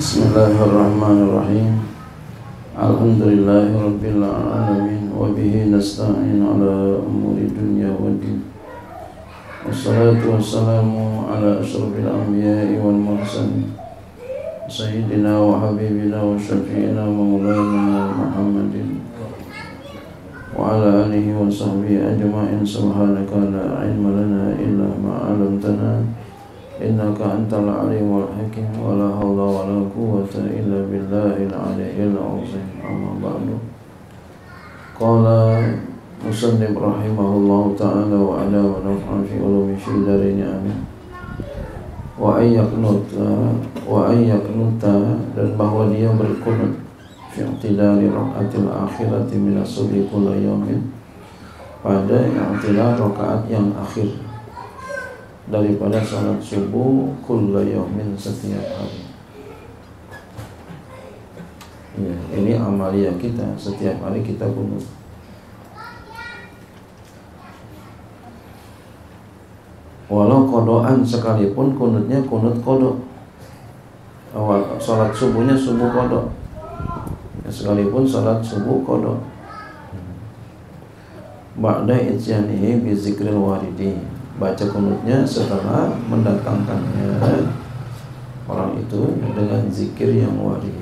Bismillahirrahmanirrahim. Alhamdulillahirabbil alamin wa bihi nasta'in ala umuri dunya waddin. Wassalatu wassalamu ala asyrafil anbiya'i wal mursalin sayyidina wa habibina wa syafi'ina maulana Muhammadin wa ala alihi wa sahbihi ajma'in. Subhanaka la ilma lana illa ma 'allamtana innaka antal alimul hakim wa la haula wa la quwwata illa billahil aliyyil azim. Amma ba'du. Qala musannif rahimahullahu ta'ala wa ala wa naf'a fi ulumi syiddarin amin. Wa ayyaknuta dan bahwa dia berkunut fi i'tidali rakaatil akhirati min as-subhi kulla yawmin, pada i'tidal rakaat yang akhir daripada salat subuh kulla yaumin, setiap hari. Ya, ini amalia kita, setiap hari kita kunut. Walau kodoan sekalipun kunutnya kunut kodok. Awal salat subuhnya subuh kodok. Ya, sekalipun salat subuh kodok. Ba'da ityanihi bi zikril waridi, baca kunutnya setelah mendatangkannya orang itu dengan zikir yang warid.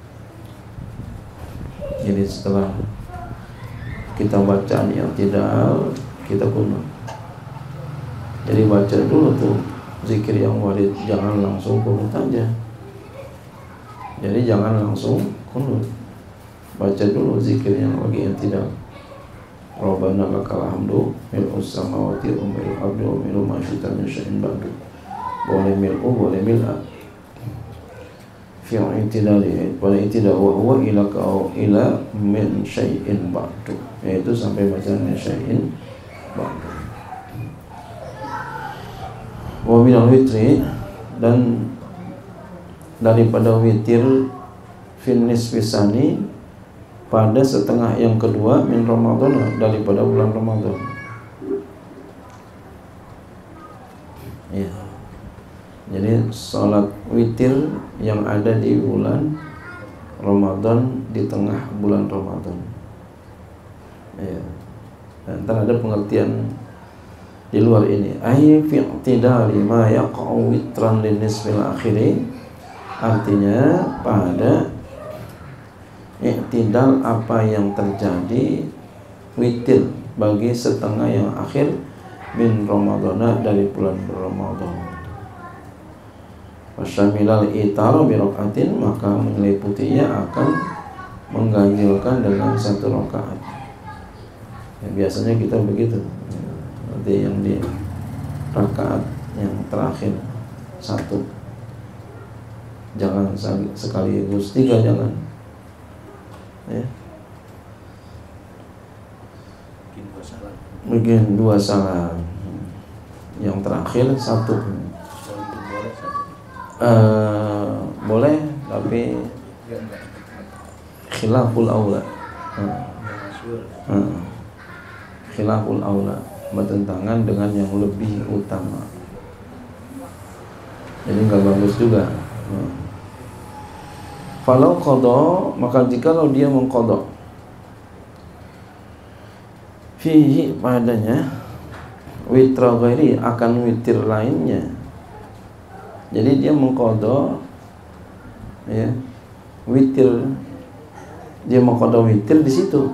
Jadi setelah kita bacaan yang tidak, kita kunut. Jadi baca dulu tuh zikir yang warid, jangan langsung kunut aja. Jadi jangan langsung kunut, baca dulu zikir yang lagi yang tidak. Rabbana lakal hamdu mil'us samawati wa mil'ul ardi wa mil'u ma syi'ta min syai'in ba'du. Boleh mil'u, boleh mil'a. Fi i'tidali, pada i'tidal wa huwa ila min syai'in ba'du, yaitu sampai bacaan min syai'in ba'du. Wa minal witri, dan daripada witir fin nisfisani, pada setengah yang kedua min Ramadan, daripada bulan Ramadan. Ya. Jadi salat witir yang ada di bulan Ramadan, di tengah bulan Ramadan. Ya. Dan ada pengertian di luar ini. Ai fi i'tidali ma yaqa'u witran lin nisfil akhiri, artinya pada i'tidal apa yang terjadi witir bagi setengah yang akhir min Ramadana, dari bulan Ramadan. Wasyamilal itar bi rakaatin, maka meliputinya akan mengganjilkan dengan satu rakaat. Ya, biasanya kita begitu. Nanti yang di rakaat yang terakhir satu, jangan sekaligus tiga, jangan. Ya. Mungkin dua salam, yang terakhir satu. Boleh, tapi khilaful aula. Khilaful aula, bertentangan dengan yang lebih utama. Jadi nggak bagus juga. Falau qada, maka jikalau dia mengqada fihi, padanya witra ghairi, akan witir lainnya. Jadi dia mengqada, ya, witir, dia mengqada witir di situ.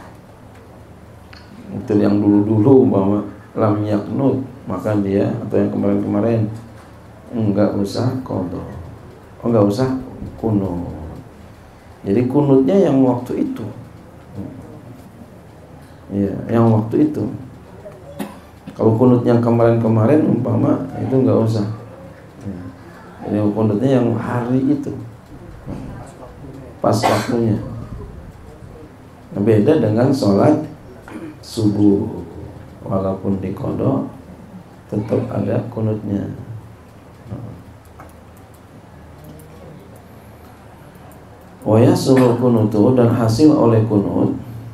Witir yang dulu-dulu bahwa lam yaknut, maka dia, atau yang kemarin-kemarin, enggak usah qada, enggak usah kunut. Jadi kunutnya yang waktu itu, ya, yang waktu itu. Kalau kunut yang kemarin-kemarin umpama, itu nggak usah. Jadi kunutnya yang hari itu, pas waktunya. Beda dengan sholat subuh, walaupun di qada tetap ada kunutnya. Wa yasul kunutu, dan hasil oleh kunut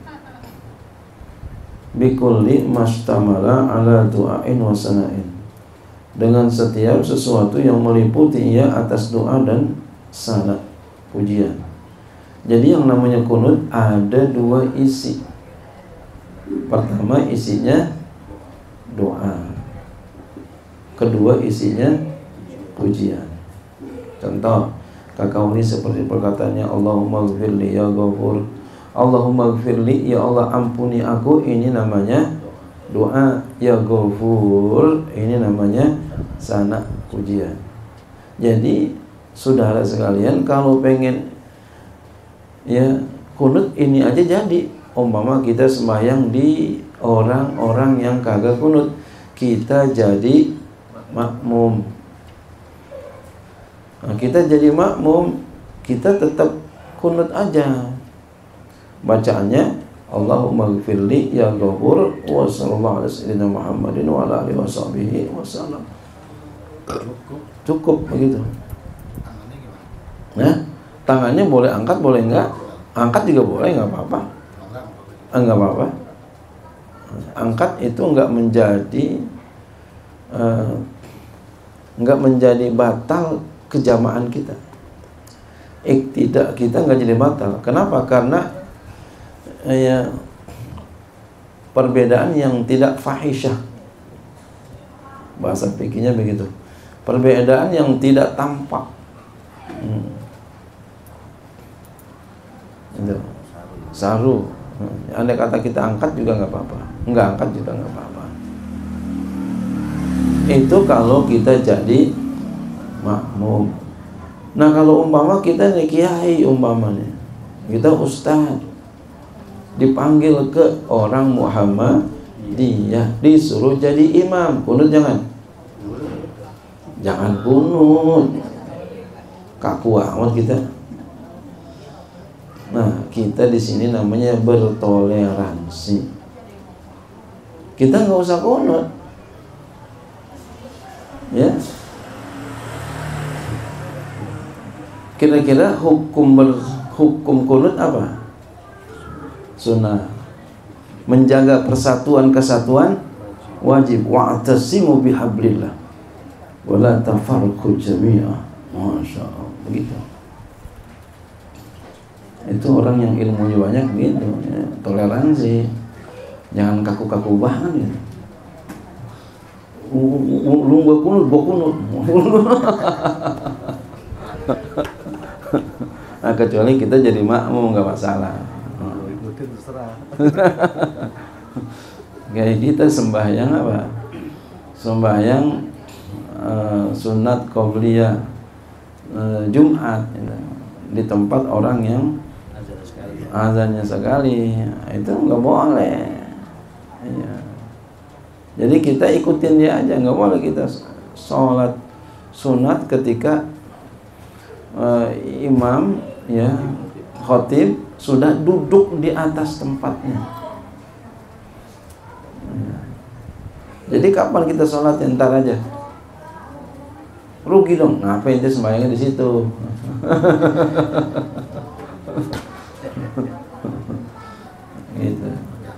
bikulli mastamala ala du'ain wa sana'in, dengan setiap sesuatu yang meliputi ia atas doa dan sana pujian. Jadi yang namanya kunut ada dua isi. Pertama isinya doa, kedua isinya pujian. Contoh Kakauni seperti perkataannya Allahumma gfirli ya ghafur, Allahumma gfirli ya Allah ampuni aku, ini namanya doa. Ya ghafur ini namanya sana pujian. Jadi saudara sekalian, kalau pengen ya kunut ini aja jadi. Umpama kita sembahyang di orang-orang yang kagak kunut, kita jadi makmum. Nah, kita jadi makmum, kita tetap kunut aja. Bacaannya Allahumma gfirli ya ghafur wa sallallahu alaihi wasallam Muhammadin wa ala alihi washabihi wasallam. Cukup begitu. Nah, tangannya boleh angkat, boleh enggak? Angkat juga boleh, enggak apa-apa. Enggak apa-apa. Angkat itu enggak menjadi batal kejamaan kita. Tidak, kita enggak jadi batal. Kenapa? Karena ya perbedaan yang tidak fahisyah. Bahasa fikihnya begitu. Perbedaan yang tidak tampak. Itu saru. Andai kata kita angkat juga nggak apa-apa, nggak angkat juga nggak apa-apa. Itu kalau kita jadi makmum. Nah kalau umpama kita nih kiai, umpamanya kita ustaz, dipanggil ke orang Muhammadiyah, disuruh jadi imam, kunut jangan kunut, kaku amat kita. Nah, kita di sini namanya bertoleransi. Kita nggak usah kunut, ya. Kira-kira hukum kunut apa? Sunnah. Menjaga persatuan kesatuan wajib. Wa'tasimu bihablillah wa la tafarraqu jami'ah. Masya Allah, begitu. Itu orang yang ilmunya banyak gitu ya. Toleransi, jangan kaku-kaku banget gitu. Lu gua kunut nah, kecuali kita jadi makmum nggak masalah. Kayak kita sembahyang apa? Sembahyang sunat qobliyah Jumat gitu, di tempat orang yang azannya sekali, itu nggak boleh. Ya. Jadi kita ikutin dia aja, nggak boleh kita sholat sunat ketika imam ya khotib sudah duduk di atas tempatnya. Ya. Jadi kapan kita sholat? Ntar aja. Rugi dong. Ngapain dia sembahyangnya di situ? Gitu.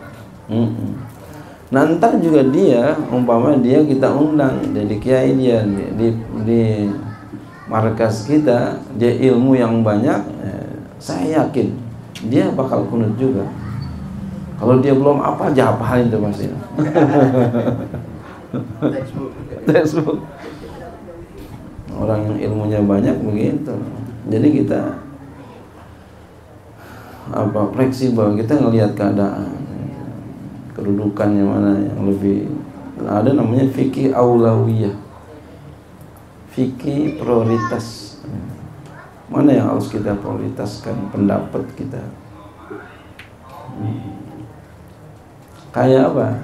Nah, ntar juga dia, umpama dia kita undang jadi kiai, dia di markas kita, dia ilmu yang banyak, saya yakin dia bakal kunut juga. Kalau dia belum apa, hafal itu pasti. Textbook. Orang yang ilmunya banyak begitu. Jadi kita fleksibel, kita ngelihat keadaan, kedudukannya mana yang lebih. Ada namanya fikih aulawiyah, fikih prioritas. Mana yang harus kita prioritaskan pendapat kita. Kayak apa?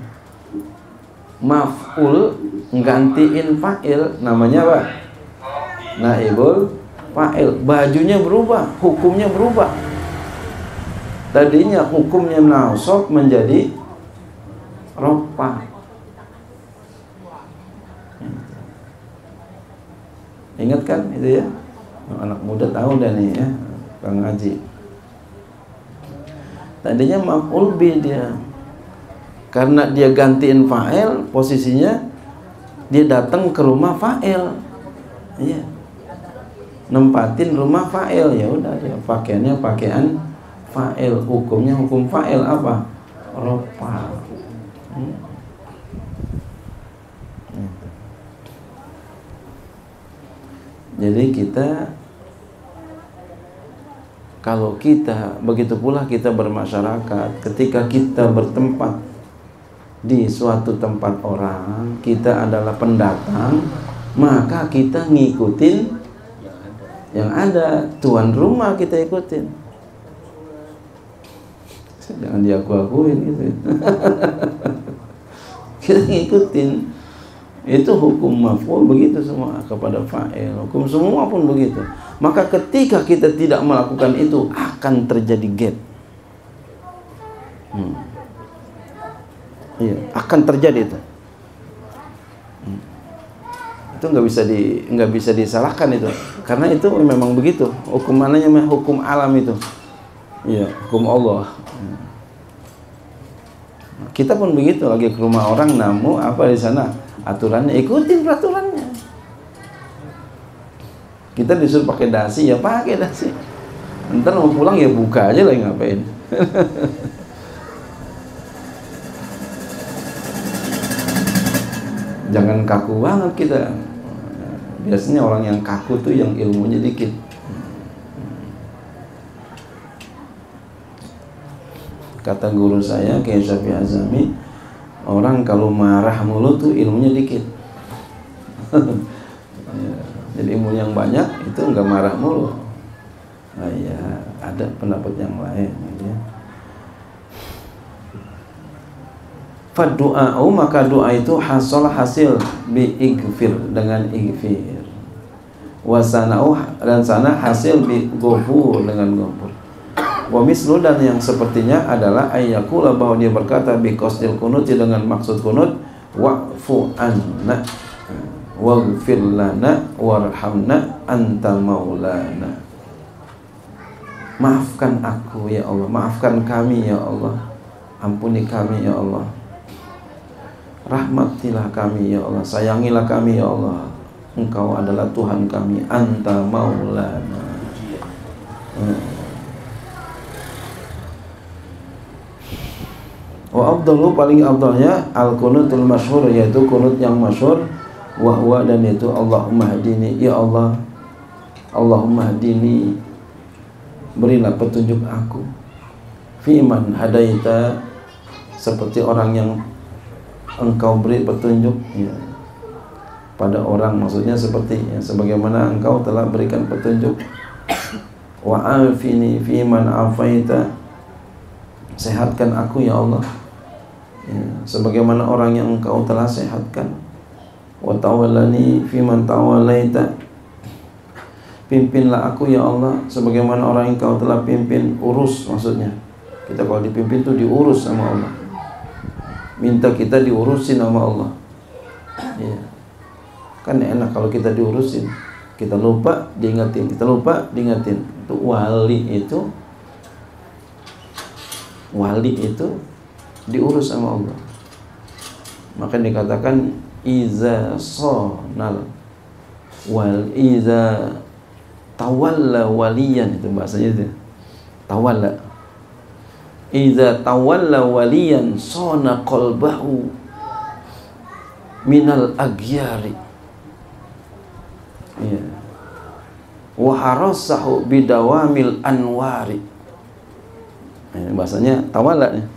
Maf'ul nggantiin fa'il, namanya apa? Naibul fa'il. Bajunya berubah, hukumnya berubah. Tadinya hukumnya nasab menjadi ropa. Ingat kan itu ya? Anak muda tahu dah nih ya, Kang Haji. Tadinya maf'ul bi dia. Karena dia gantiin fa'il, posisinya dia datang ke rumah fa'il. Iya. nempatin rumah fa'il, ya udah dia pakaiannya pakaian fa'il, hukumnya hukum fa'il apa? Rofa. Jadi kita, kalau kita begitu pula kita bermasyarakat, ketika kita bertempat di suatu tempat orang, kita adalah pendatang, maka kita ngikutin yang ada, tuan rumah kita ikutin. Jangan diaku-akuin gitu. Kita ngikutin. Itu hukum maf'ul begitu semua kepada fa'il. Hukum semua pun begitu. Maka ketika kita tidak melakukan itu, akan terjadi gap. Iya, akan terjadi itu. Itu nggak bisa disalahkan itu, karena itu memang begitu. Hukum mananya? Hukum alam itu. Iya, hukum Allah. Kita pun begitu, lagi ke rumah orang namu apa di sana aturannya, ikutin peraturannya. Kita disuruh pakai dasi, ya pakai dasi. Ntar mau pulang ya buka aja lah, ngapain. Jangan kaku banget kita. Biasanya orang yang kaku tuh yang ilmunya dikit. Kata guru saya, Kiai Syafi'i Azami, orang kalau marah mulu tuh ilmunya dikit. Jadi ilmu yang banyak itu enggak marah mulu. Nah, ya ada pendapat yang lain gitu ya. Fadu'a'u, maka doa itu hasil bi igfir, dengan igfir. Wasana'u, dan sana hasil bi ghufur, dengan ghufur. Wa mislu, dan yang sepertinya adalah ayyakula, bahwa dia berkata bi qasdil kunut, dengan maksud kunut, wa'fu anna waghfir lana warhamna anta maulana. Maafkan aku ya Allah, maafkan kami ya Allah, ampuni kami ya Allah, rahmatilah kami ya Allah, sayangilah kami ya Allah, Engkau adalah Tuhan kami, anta maulana. Wa afdalu, paling afdalnya al-kunutul masyhur, yaitu kunut yang masyhur, wa huwa, dan itu Allahumma hadini, ya Allah, Allahumma hadini, berilah petunjuk aku, fiman hadaita, seperti orang yang Engkau beri petunjuk ya, pada orang, maksudnya seperti ya, sebagaimana Engkau telah berikan petunjuk. Wa afini fiman afaita, sehatkan aku ya Allah ya, sebagaimana orang yang Engkau telah sehatkan. Wa tawallani fiman tawallaita, pimpinlah aku ya Allah sebagaimana orang yang Engkau telah pimpin. Urus, maksudnya kita kalau dipimpin itu diurus sama Allah, minta kita diurusin sama Allah ya. Kan enak kalau kita diurusin, kita lupa diingetin, kita lupa diingetin. Itu wali itu diurus sama Allah. Maka dikatakan iza sonal wal iza tawalla waliyan, itu bahasanya itu tawalla. Iza tawalla waliyan sona qalbahu minal aghyari ya, wa harasahu bidawamil anwari. Bahasanya tawalla ya.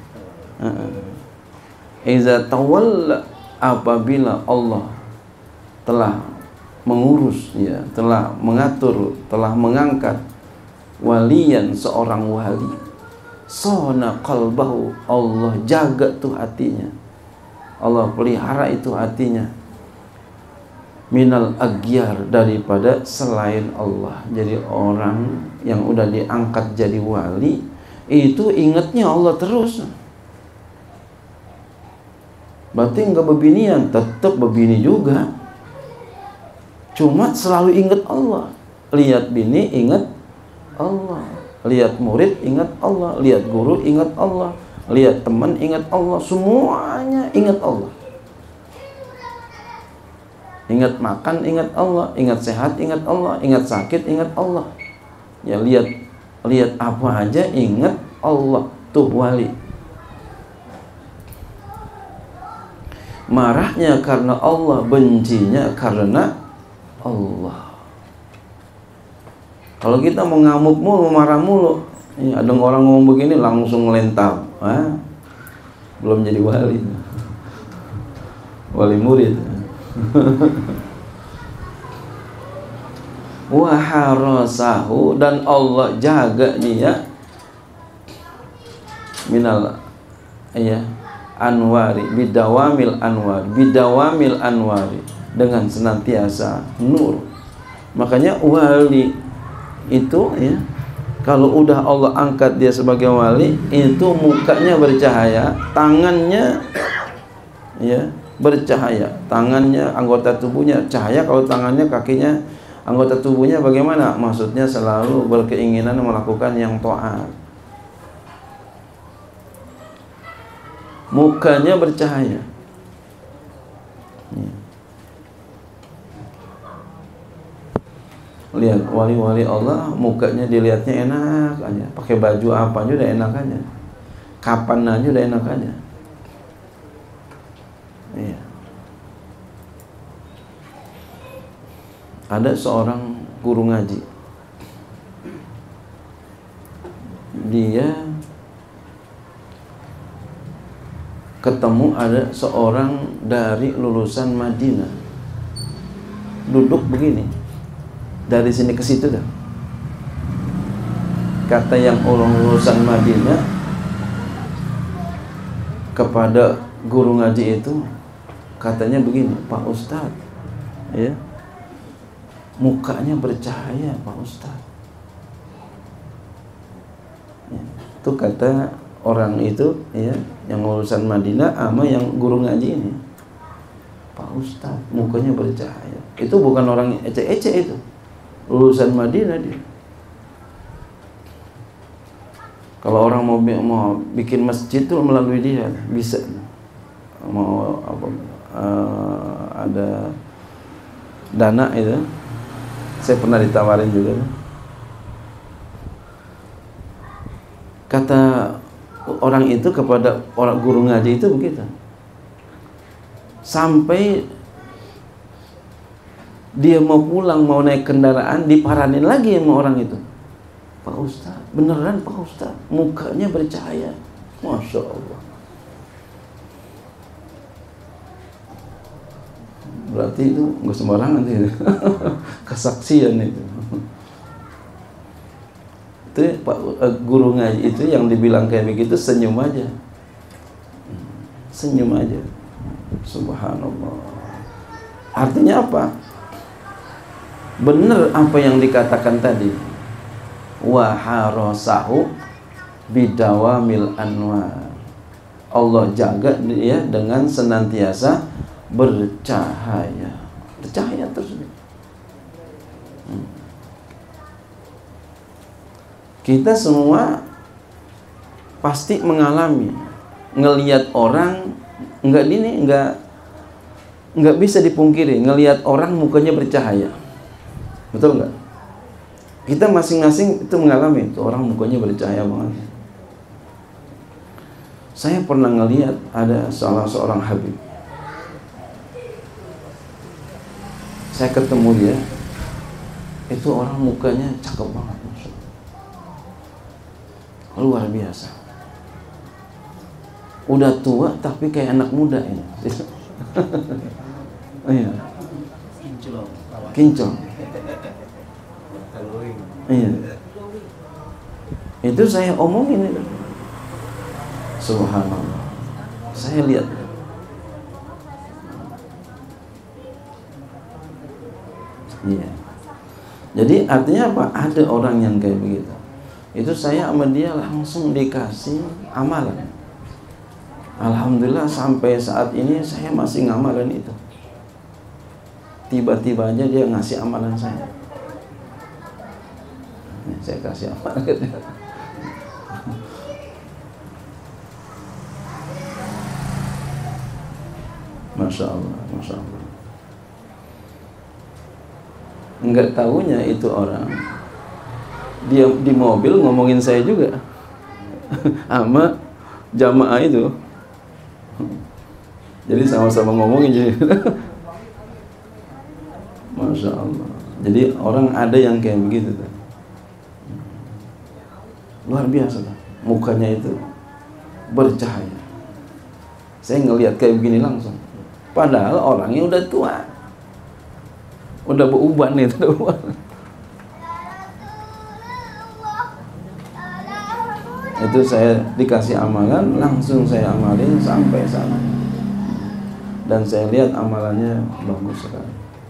Iza tawalla, apabila Allah telah mengurus ya, telah mengatur, telah mengangkat waliyan, seorang wali, sona qalbahu, Allah jaga tuh hatinya, Allah pelihara itu hatinya, minal aghyar, daripada selain Allah. Jadi orang yang udah diangkat jadi wali itu ingatnya Allah terus. Berarti enggak bebinian, tetap bebini juga, cuma selalu ingat Allah. Lihat bini ingat Allah, lihat murid ingat Allah, lihat guru ingat Allah, lihat teman ingat Allah, semuanya ingat Allah. Ingat makan, ingat Allah. Ingat sehat, ingat Allah. Ingat sakit, ingat Allah. Ya, lihat apa aja ingat Allah. Tuh wali. Marahnya karena Allah, bencinya karena Allah. Kalau kita mau ngamuk mulu, marah mulu, ya, ada orang ngomong begini langsung ngelentam, belum jadi wali, wali murid. Wa harasahu, dan Allah jaga dia minal anwari bidawamil anwari, dengan senantiasa nur. Makanya wali itu ya, kalau udah Allah angkat dia sebagai wali, itu mukanya bercahaya, tangannya ya bercahaya, tangannya, anggota tubuhnya cahaya. Kalau tangannya, kakinya, anggota tubuhnya bagaimana? Maksudnya selalu berkeinginan melakukan yang taat. Mukanya bercahaya. Lihat wali-wali Allah, mukanya dilihatnya enak aja, pakai baju apa aja udah enak aja, kapan aja udah enak aja. Iya. Ada seorang guru ngaji, dia ketemu ada seorang dari lulusan Madinah, duduk begini, dari sini ke situ dah. Kata yang orang lulusan Madinah kepada guru ngaji itu, katanya begini, Pak Ustadz, ya, mukanya bercahaya Pak Ustadz. Ya, itu kata orang itu, ya, yang lulusan Madinah sama yang guru ngaji ini. Pak Ustadz, mukanya bercahaya. Itu bukan orang ece-ece, itu lulusan Madinah dia. Kalau orang mau bikin masjid tuh melalui dia bisa. Mau apa, ada dana itu, saya pernah ditawarin juga. Kata orang itu kepada orang guru ngaji itu begitu, sampai dia mau pulang, mau naik kendaraan, diparanin lagi sama orang itu. Pak Ustadz, beneran Pak Ustadz, mukanya bercahaya, Masya Allah. Berarti itu nggak sembarangan itu. Kesaksian itu. Itu Pak guru ngaji itu yang dibilang kayak begitu, senyum aja, senyum aja. Subhanallah. Artinya apa? Benar apa yang dikatakan tadi, wa harasahu bidawamil anwar. Allah jaga dia dengan senantiasa bercahaya, bercahaya terus. Kita semua pasti mengalami ngelihat orang, nggak bisa dipungkiri, ngelihat orang mukanya bercahaya. Betul nggak? Kita masing-masing itu mengalami itu, orang mukanya bercahaya banget. Saya pernah ngelihat ada salah seorang habib. Saya ketemu dia, itu orang mukanya cakep banget, luar biasa. Udah tua tapi kayak anak muda ini. Iya. Kinclong. Iya. Itu saya omongin itu. Subhanallah. Saya lihat. Iya. Jadi artinya apa? Ada orang yang kayak begitu. Itu saya sama dia langsung dikasih amalan. Alhamdulillah sampai saat ini saya masih ngamalin itu. Tiba-tiba aja dia ngasih amalan saya. Saya kasih amalan gitu. Masya Allah, Masya Allah. Enggak tahunya itu orang dia di mobil ngomongin saya juga sama jamaah itu. Jadi sama-sama ngomongin jadi. Masya Allah. Jadi orang ada yang kayak begitu tuh. Luar biasa tuh. Mukanya itu bercahaya. Saya ngelihat kayak begini langsung. Padahal orangnya udah tua, udah beruban itu. Itu saya dikasih amalan, langsung saya amalin sampai sana. Dan saya lihat amalannya bagus sekali.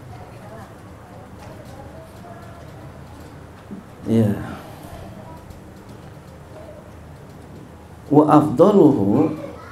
Ya. Wa afdaluhu,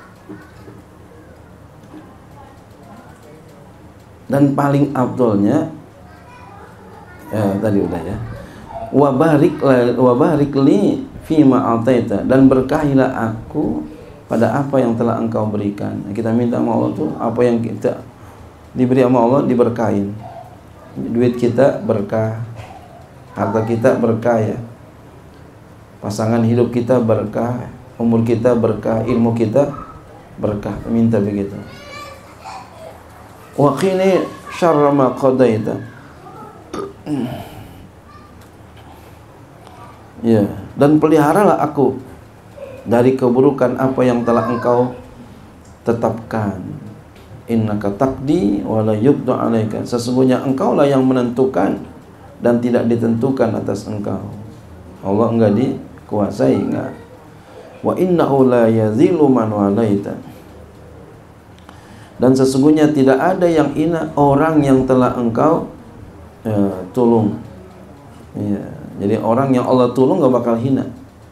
dan paling afdolnya ya tadi udah ya. Wa barik li fima ataita, dan berkahilah aku pada apa yang telah engkau berikan. Kita minta sama Allah tuh apa yang kita diberi sama Allah diberkahin. Duit kita berkah, harta kita berkah ya, pasangan hidup kita berkah, umur kita berkah, ilmu kita berkah. Minta begitu. Wa qini syarra ma qadaita. Ya, dan peliharalah aku dari keburukan apa yang telah engkau tetapkan. Innaka taqdi wa la yuqda 'alaika. Sesungguhnya engkaulah yang menentukan dan tidak ditentukan atas engkau. Allah enggak dikuasai, enggak. Wa innahu la yazilu man walaita. Dan sesungguhnya tidak ada yang hina orang yang telah engkau tolong. Ya, jadi orang yang Allah tolong enggak bakal hina.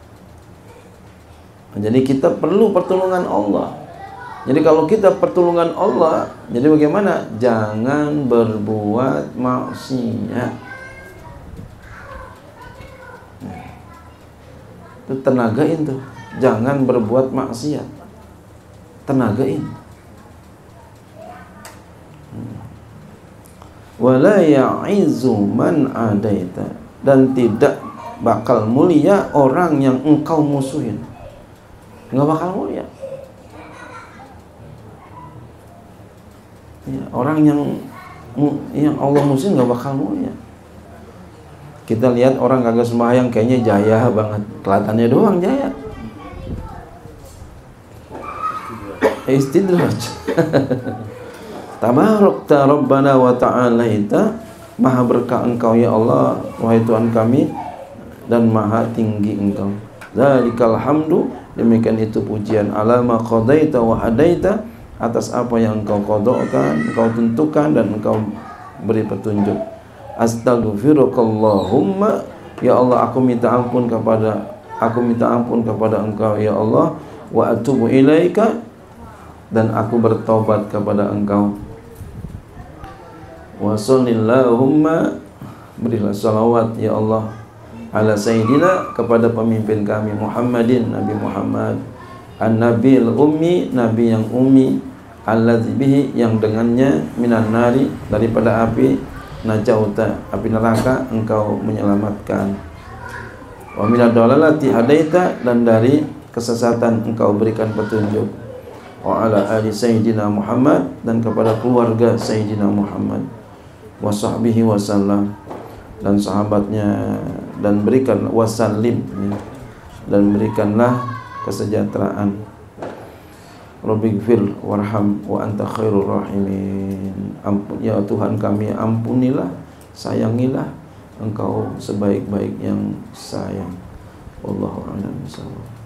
Jadi kita perlu pertolongan Allah. Jadi kalau kita pertolongan Allah, jadi bagaimana? Jangan berbuat maksiat. Itu tenagain tuh. Jangan berbuat maksiat. Tenagain. Wala ya'izzu man adaita, dan tidak bakal mulia orang yang engkau musuhin. Enggak bakal mulia. Ya, orang yang Allah musuhin enggak bakal mulia. Kita lihat orang kagak sembahyang kayaknya jaya banget, kelihatannya doang jaya. Istidraj. Tabarakta Rabbana wa ta'alaita, maha berkah engkau ya Allah, wahai Tuhan kami, dan maha tinggi engkau. Dzalikal hamdu, demikian itu pujian, ala ma qadaita wa hadaita, atas apa yang engkau qada'kan, engkau tentukan dan engkau beri petunjuk. Astaghfirukallahumma, ya Allah aku minta ampun kepada engkau ya Allah, wa atubu ilaika, dan aku bertobat kepada engkau. Wa sallallahumma, berilah salawat ya Allah ala sayyidina, kepada pemimpin kami Muhammadin, Nabi Muhammad, an-nabil ummi, nabi yang ummi, alladzi bihi, yang dengannya, minan nari, daripada api, najauta, api neraka engkau menyelamatkan, wa minad dalalati hadaita, dan dari kesesatan engkau berikan petunjuk, wa ala ali sayyidina Muhammad, dan kepada keluarga sayyidina Muhammad, wa sahbihi wasallam, dan sahabatnya, dan berikan wasallim, dan berikanlah kesejahteraan. Rabbighfir warham wa anta khairur rahimin. Ampun ya Tuhan kami, ampunilah, sayangilah, engkau sebaik-baik yang sayang. Wallahu a'lam bishawab.